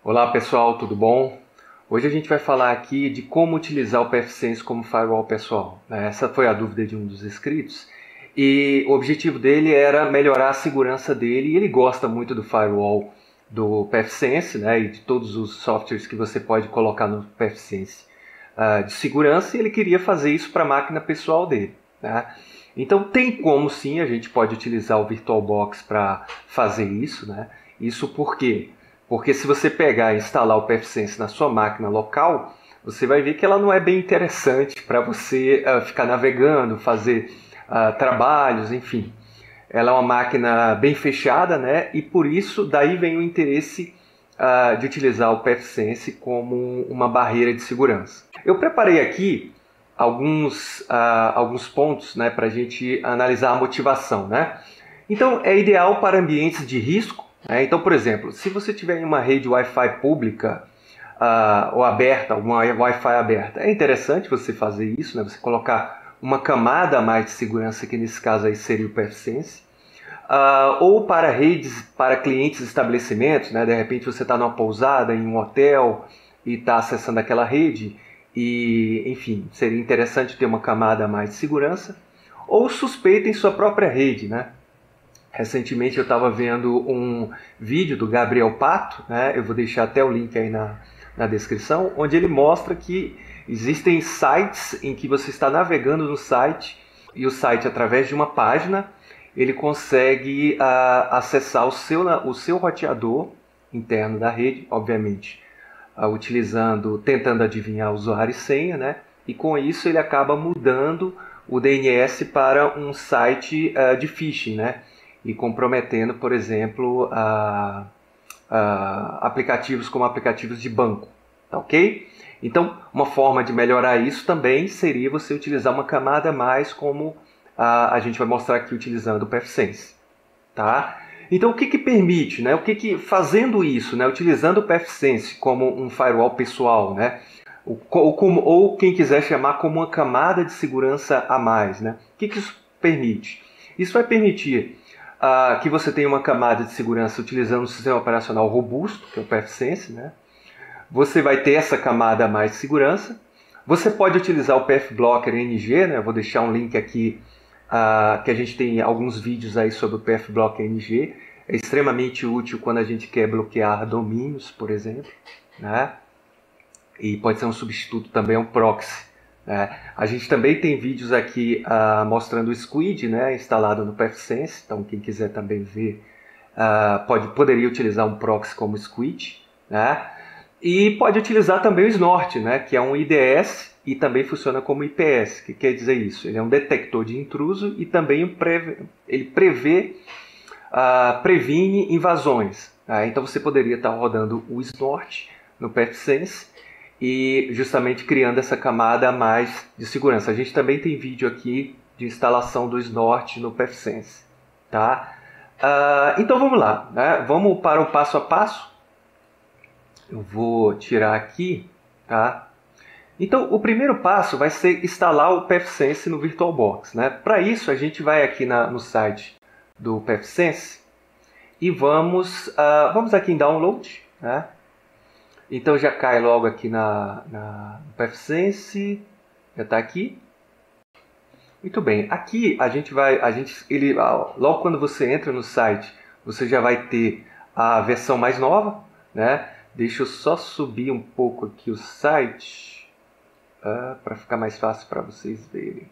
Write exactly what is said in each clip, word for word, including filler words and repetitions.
Olá pessoal, tudo bom? Hoje a gente vai falar aqui de como utilizar o pfSense como firewall pessoal. Essa foi a dúvida de um dos inscritos e o objetivo dele era melhorar a segurança dele e ele gosta muito do firewall do pfSense, né, e de todos os softwares que você pode colocar no pfSense uh, de segurança, e ele queria fazer isso para a máquina pessoal dele. Né? Então tem como sim, a gente pode utilizar o VirtualBox para fazer isso. Né? Isso por quê? Porque se você pegar e instalar o pfSense na sua máquina local, você vai ver que ela não é bem interessante para você uh, ficar navegando, fazer uh, trabalhos, enfim. Ela é uma máquina bem fechada, né? E por isso daí vem o interesse uh, de utilizar o pfSense como uma barreira de segurança. Eu preparei aqui alguns, uh, alguns pontos, né, para a gente analisar a motivação. Né? Então é ideal para ambientes de risco. Né? Então, por exemplo, se você tiver em uma rede Wi-Fi pública uh, ou aberta, uma Wi-Fi aberta, é interessante você fazer isso, né? Você colocar uma camada a mais de segurança, que nesse caso aí seria o pfSense, uh, ou para redes, para clientes de estabelecimentos, né? De repente você está numa pousada, em um hotel e está acessando aquela rede e, enfim, seria interessante ter uma camada a mais de segurança, ou suspeita em sua própria rede, né? Recentemente eu estava vendo um vídeo do Gabriel Pato, né? Eu vou deixar até o link aí na, na descrição, onde ele mostra que existem sites em que você está navegando no site e o site, através de uma página, ele consegue uh, acessar o seu, o seu roteador interno da rede, obviamente, uh, utilizando, tentando adivinhar usuário e senha, né? E com isso ele acaba mudando o D N S para um site uh, de phishing, né? E comprometendo, por exemplo, uh, uh, aplicativos como aplicativos de banco. Tá ok? Então, uma forma de melhorar isso também seria você utilizar uma camada a mais, como uh, a gente vai mostrar aqui utilizando o pfSense. Tá? Então, o que, que permite? Né? O que que, fazendo isso, né? Utilizando o pfSense como um firewall pessoal, né? ou, ou, como, ou quem quiser chamar como uma camada de segurança a mais. Né? O que, que isso permite? Isso vai permitir Uh, que você tenha uma camada de segurança utilizando um sistema operacional robusto, que é o pfSense, né? Você vai ter essa camada a mais de segurança. Você pode utilizar o PFBlocker N G, né? Eu vou deixar um link aqui, uh, que a gente tem alguns vídeos aí sobre o PFBlocker N G. É extremamente útil quando a gente quer bloquear domínios, por exemplo, né? E pode ser um substituto também a um proxy. É, a gente também tem vídeos aqui uh, mostrando o Squid, né, instalado no pfSense, então quem quiser também ver uh, pode, poderia utilizar um proxy como Squid, né, e pode utilizar também o Snort, né, que é um I D S e também funciona como I P S. O que quer dizer isso? Ele é um detector de intruso e também preve, ele prevê, uh, previne invasões. Né? Então você poderia estar rodando o Snort no pfSense e justamente criando essa camada a mais de segurança. A gente também tem vídeo aqui de instalação do Snort no pfSense. Tá? Uh, então vamos lá, né? Vamos para o passo a passo. Eu vou tirar aqui. Tá? Então o primeiro passo vai ser instalar o pfSense no VirtualBox. Né? Para isso a gente vai aqui na, no site do pfSense e vamos, uh, vamos aqui em Download. Né? Então já cai logo aqui na, na no pfSense, já está aqui. Muito bem, aqui a gente vai, a gente, ele, logo quando você entra no site, você já vai ter a versão mais nova, né? Deixa eu só subir um pouco aqui o site, uh, para ficar mais fácil para vocês verem.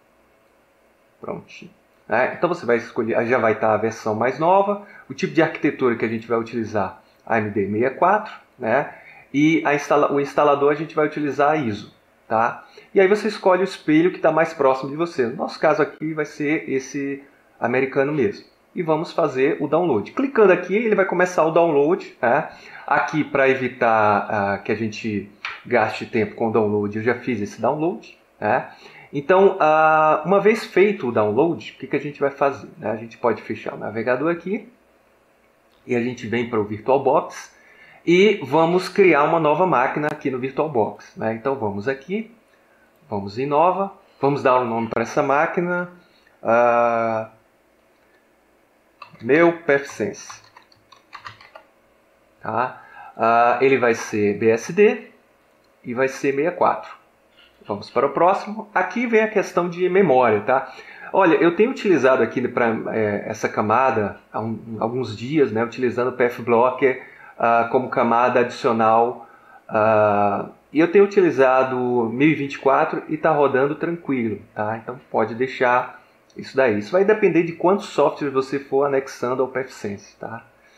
Prontinho. É, então você vai escolher, já vai estar a versão mais nova, o tipo de arquitetura que a gente vai utilizar, A M D sessenta e quatro, né? E a instala, o instalador a gente vai utilizar a I S O. Tá? E aí você escolhe o espelho que está mais próximo de você. No nosso caso aqui vai ser esse americano mesmo. E vamos fazer o download. Clicando aqui, ele vai começar o download. Né? Aqui, para evitar uh, que a gente gaste tempo com o download, eu já fiz esse download. Né? Então, uh, uma vez feito o download, o que, que a gente vai fazer? Né? A gente pode fechar o navegador aqui. E a gente vem para o VirtualBox. E vamos criar uma nova máquina aqui no VirtualBox. Né? Então vamos aqui, vamos em nova, vamos dar um nome para essa máquina, uh, meu pfSense. Tá? Uh, ele vai ser B S D e vai ser sessenta e quatro. Vamos para o próximo. Aqui vem a questão de memória, tá? Olha, eu tenho utilizado aqui para é, essa camada há um, alguns dias, né, utilizando o PFBlocker uh, como camada adicional. Uh, e eu tenho utilizado mil e vinte e quatro e está rodando tranquilo, tá? Então pode deixar isso daí. Isso vai depender de quantos softwares você for anexando ao pfSense, tá?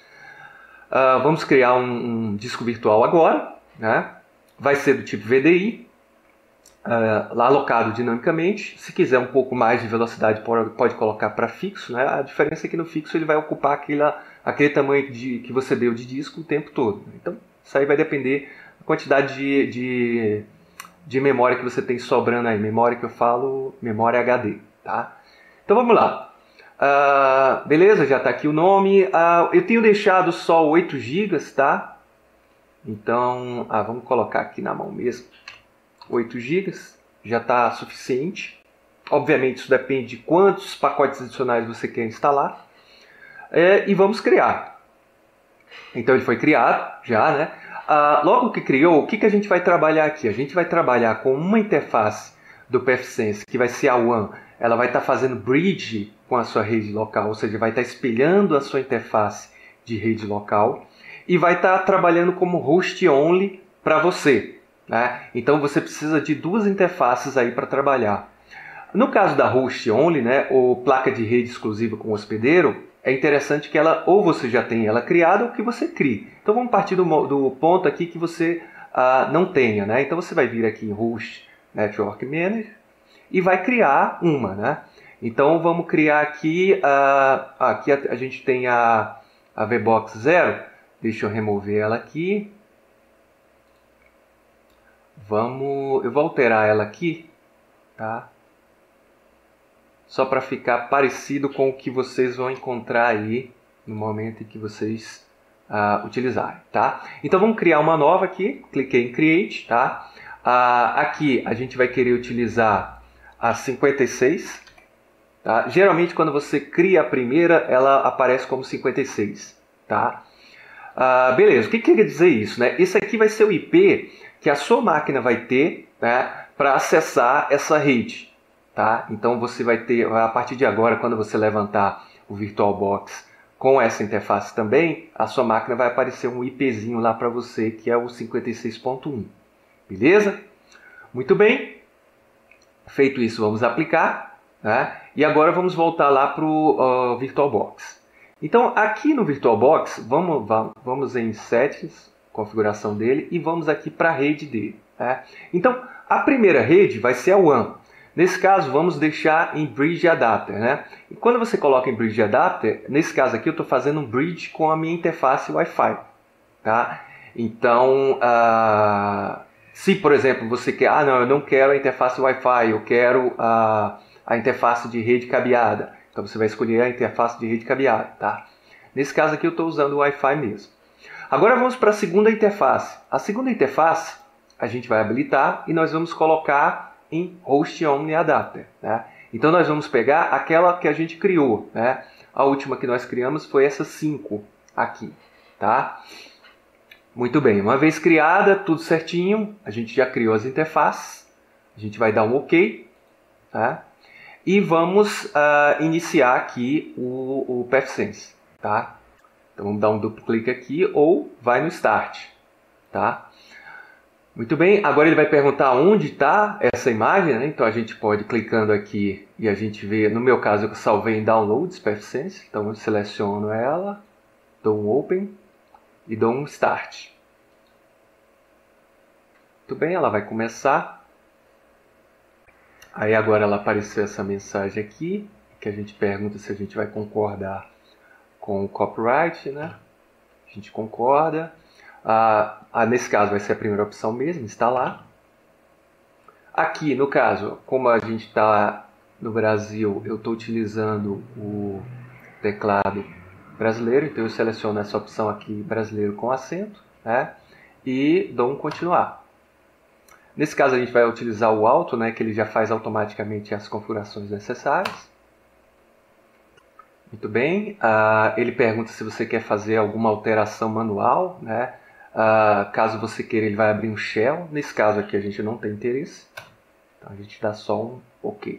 Uh, vamos criar um, um disco virtual agora, né? Vai ser do tipo V D I, uh, lá alocado dinamicamente. Se quiser um pouco mais de velocidade, pode, pode colocar para fixo, né? A diferença é que no fixo ele vai ocupar aquela, aquele tamanho de, que você deu de disco o tempo todo. Então, isso aí vai depender da quantidade de, de, de memória que você tem sobrando aí. Memória que eu falo, memória H D, tá? Então vamos lá. Uh, beleza, já está aqui o nome. Uh, eu tenho deixado só oito gigas, tá? Então, ah, vamos colocar aqui na mão mesmo. oito gigas, já está suficiente. Obviamente isso depende de quantos pacotes adicionais você quer instalar. É, e vamos criar. Então ele foi criado já, né? Uh, logo que criou, o que, que a gente vai trabalhar aqui? A gente vai trabalhar com uma interface do pfSense, que vai ser a WAN. Ela vai estar tá fazendo bridge com a sua rede local, ou seja, vai estar tá espelhando a sua interface de rede local e vai estar tá trabalhando como host only para você, né? Então você precisa de duas interfaces aí para trabalhar. No caso da host only, né, ou placa de rede exclusiva com hospedeiro, é interessante que ela ou você já tenha ela criada ou que você crie. Então vamos partir do, do ponto aqui que você uh, não tenha, né? Então você vai vir aqui em host network manager e vai criar uma, né? Então vamos criar aqui, uh, aqui a, a gente tem a, a V box zero, deixa eu remover ela aqui, vamos, eu vou alterar ela aqui, tá? Só para ficar parecido com o que vocês vão encontrar aí no momento em que vocês uh, utilizarem, tá? Então vamos criar uma nova aqui, cliquei em Create, tá? Uh, aqui a gente vai querer utilizar a cinquenta e seis, tá? Geralmente quando você cria a primeira, ela aparece como cinquenta e seis, tá? Uh, beleza, o que, que quer dizer isso, né? Esse aqui vai ser o I P que a sua máquina vai ter, né, para acessar essa rede, tá? Então você vai ter, a partir de agora, quando você levantar o VirtualBox com essa interface também, a sua máquina vai aparecer um IPzinho lá para você, que é o cinquenta e seis ponto um. Beleza? Muito bem. Feito isso, vamos aplicar, né? E agora vamos voltar lá para o uh, VirtualBox. Então, aqui no VirtualBox, vamos, vamos em Settings, configuração dele, e vamos aqui para a rede dele, né? Então, a primeira rede vai ser a WAN. Nesse caso, vamos deixar em Bridge Adapter, né? E quando você coloca em Bridge Adapter, nesse caso aqui eu estou fazendo um bridge com a minha interface Wi-Fi, tá? Então, uh, se por exemplo você quer, ah não, eu não quero a interface Wi-Fi, eu quero a, a interface de rede cabeada. Então você vai escolher a interface de rede cabeada, tá? Nesse caso aqui eu estou usando o Wi-Fi mesmo. Agora vamos para a segunda interface. A segunda interface a gente vai habilitar e nós vamos colocar em Host Only Adapter, né? Então nós vamos pegar aquela que a gente criou, né? A última que nós criamos foi essa cinco aqui, tá? Muito bem, uma vez criada, tudo certinho, a gente já criou as interfaces, a gente vai dar um OK, tá? E vamos uh, iniciar aqui o, o pfSense, tá? Então vamos dar um duplo clique aqui ou vai no Start, tá? Muito bem, agora ele vai perguntar onde está essa imagem, né? Então a gente pode clicando aqui e a gente vê, no meu caso eu salvei em Downloads pfSense, então eu seleciono ela, dou um Open e dou um Start. Muito bem, ela vai começar. Aí agora ela apareceu essa mensagem aqui, que a gente pergunta se a gente vai concordar com o copyright, né? A gente concorda. Ah, ah, nesse caso vai ser a primeira opção mesmo, instalar. Aqui, no caso, como a gente está no Brasil, eu estou utilizando o teclado brasileiro, então eu seleciono essa opção aqui, brasileiro com acento, né? E dou um continuar. Nesse caso a gente vai utilizar o Auto, né, que ele já faz automaticamente as configurações necessárias. Muito bem, uh, ele pergunta se você quer fazer alguma alteração manual, né? Uh, caso você queira, ele vai abrir um shell. Nesse caso aqui a gente não tem interesse. Então a gente dá só um OK.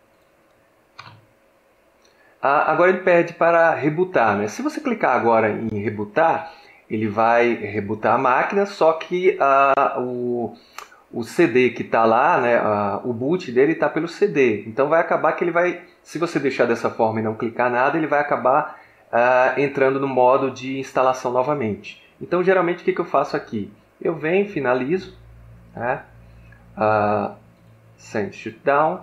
Uh, agora ele pede para rebootar, né? Se você clicar agora em rebootar, ele vai rebootar a máquina, só que uh, o, o C D que está lá, né, uh, o boot dele está pelo C D. Então vai acabar que ele vai, se você deixar dessa forma e não clicar nada, ele vai acabar uh, entrando no modo de instalação novamente. Então geralmente o que, que eu faço aqui? Eu venho, finalizo, né, uh, Send Shutdown,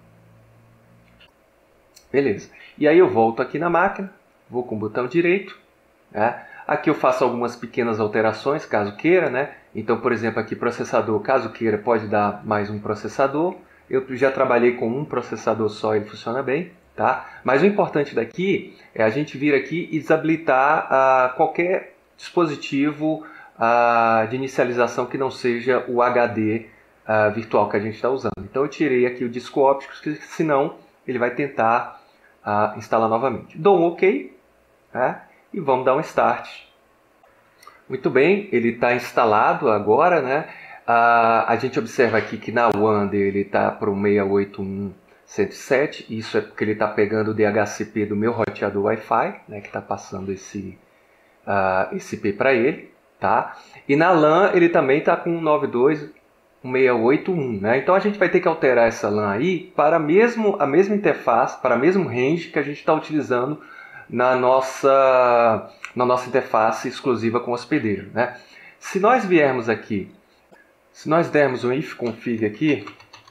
beleza. E aí eu volto aqui na máquina, vou com o botão direito, né? Aqui eu faço algumas pequenas alterações, caso queira, né? Então, por exemplo, aqui processador, caso queira, pode dar mais um processador. Eu já trabalhei com um processador só, ele funciona bem, tá? Mas o importante daqui é a gente vir aqui e desabilitar uh, qualquer dispositivo uh, de inicialização que não seja o H D uh, virtual que a gente está usando. Então eu tirei aqui o disco óptico, senão ele vai tentar uh, instalar novamente. Dou um OK, né? E vamos dar um Start. Muito bem, ele está instalado agora, né? Uh, a gente observa aqui que na WAN dele está para o seis oito um ponto cento e sete. Isso é porque ele está pegando o D H C P do meu roteador Wi-Fi, né? Que está passando esse, uh, esse I P para ele, tá? E na LAN ele também está com nove dois ponto seis oito um, né? Então a gente vai ter que alterar essa LAN aí para mesmo, a mesma interface, para o mesmo range que a gente está utilizando na nossa, na nossa interface exclusiva com o hospedeiro, né? Se nós viermos aqui, se nós dermos um ifconfig aqui,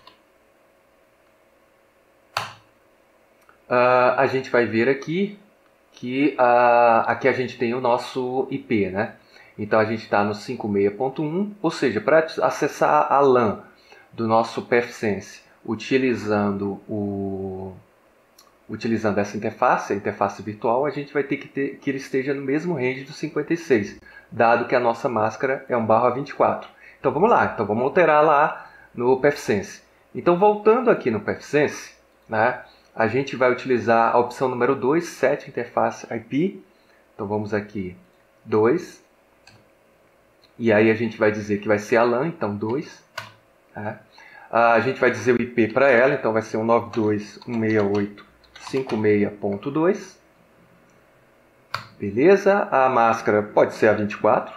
uh, a gente vai ver aqui que uh, aqui a gente tem o nosso I P, né? Então a gente está no cinquenta e seis ponto um, ou seja, para acessar a LAN do nosso pfSense utilizando o utilizando essa interface, a interface virtual, a gente vai ter que ter que ele esteja no mesmo range do cinquenta e seis, dado que a nossa máscara é um barra vinte e quatro. Então vamos lá, então vamos alterar lá no pfSense. Então voltando aqui no pfSense, né, a gente vai utilizar a opção número dois, Set Interface I P. Então vamos aqui, dois. E aí a gente vai dizer que vai ser a LAN, então dois. Né. A gente vai dizer o I P para ela, então vai ser um nove dois ponto um seis oito ponto cinquenta e seis ponto dois. Beleza, a máscara pode ser a vinte e quatro.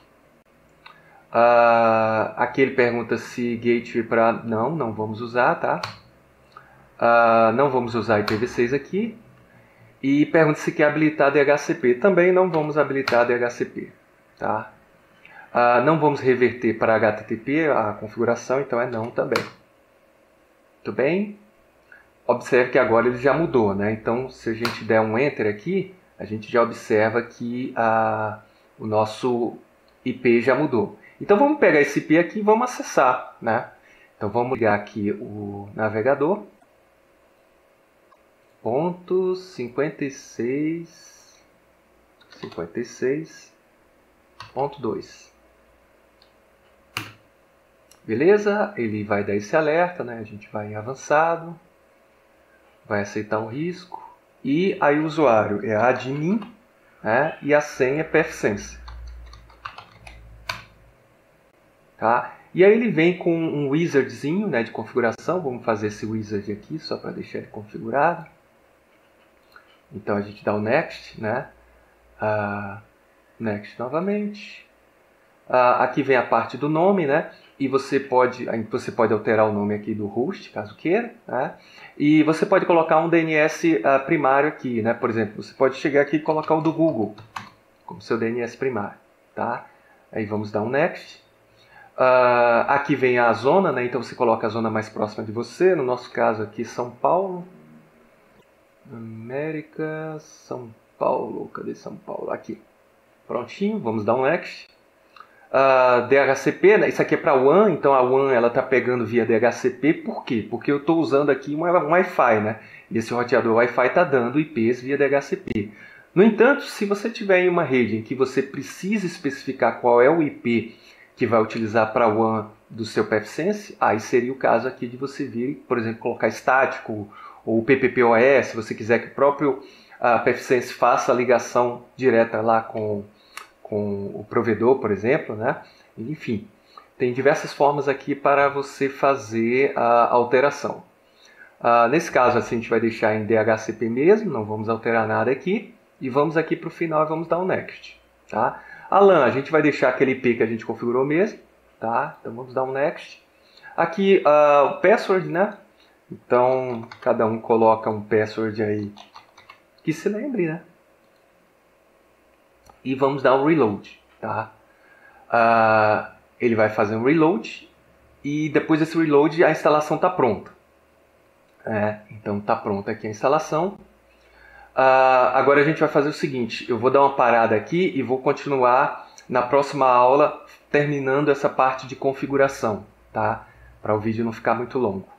Uh, aqui ele pergunta se gateway para... Não, não vamos usar, tá? Uh, não vamos usar I P v seis aqui. E pergunta se quer habilitar D H C P. Também não vamos habilitar D H C P, tá? Uh, não vamos reverter para H T T P a configuração, então é não também. Muito bem? Observe que agora ele já mudou, né? Então, se a gente der um Enter aqui, a gente já observa que a, o nosso I P já mudou. Então, vamos pegar esse I P aqui e vamos acessar, né? Então, vamos ligar aqui o navegador. Ponto cinquenta e seis, cinquenta e seis ponto dois. Beleza? Ele vai dar esse alerta, né? A gente vai em avançado. Vai aceitar o risco, e aí o usuário é admin, né, e a senha é pfSense. Tá? E aí ele vem com um wizardzinho, né, de configuração. Vamos fazer esse wizard aqui, só para deixar ele configurado. Então a gente dá o next, né? Uh, next novamente. Uh, aqui vem a parte do nome, né? E você pode, você pode alterar o nome aqui do host, caso queira, né? E você pode colocar um D N S uh, primário aqui, né? Por exemplo, você pode chegar aqui e colocar o do Google como seu D N S primário, tá? Aí vamos dar um next. Uh, aqui vem a zona, né? Então você coloca a zona mais próxima de você. No nosso caso aqui, São Paulo. América, São Paulo. Cadê São Paulo? Aqui. Prontinho, vamos dar um next. Uh, D H C P, né? Isso aqui é para WAN, então a WAN ela está pegando via D H C P, por quê? Porque eu estou usando aqui um Wi-Fi, né? E esse roteador Wi-Fi está dando I Ps via D H C P. No entanto, se você tiver em uma rede em que você precisa especificar qual é o I P que vai utilizar para a WAN do seu pfSense, aí seria o caso aqui de você vir, por exemplo, colocar estático ou P P P O S, se você quiser que o próprio uh, pfSense faça a ligação direta lá com com o provedor, por exemplo, né? Enfim, tem diversas formas aqui para você fazer a alteração. Uh, nesse caso, assim, a gente vai deixar em D H C P mesmo, não vamos alterar nada aqui. E vamos aqui para o final e vamos dar um Next. Tá? A LAN, a gente vai deixar aquele I P que a gente configurou mesmo. Tá? Então vamos dar um Next. Aqui uh, o password, né? Então cada um coloca um password aí que se lembre, né? E vamos dar um Reload. Tá? Uh, ele vai fazer um Reload. E depois desse Reload a instalação está pronta. É, então está pronta aqui a instalação. Uh, agora a gente vai fazer o seguinte, eu vou dar uma parada aqui e vou continuar na próxima aula terminando essa parte de configuração, tá? Para o vídeo não ficar muito longo.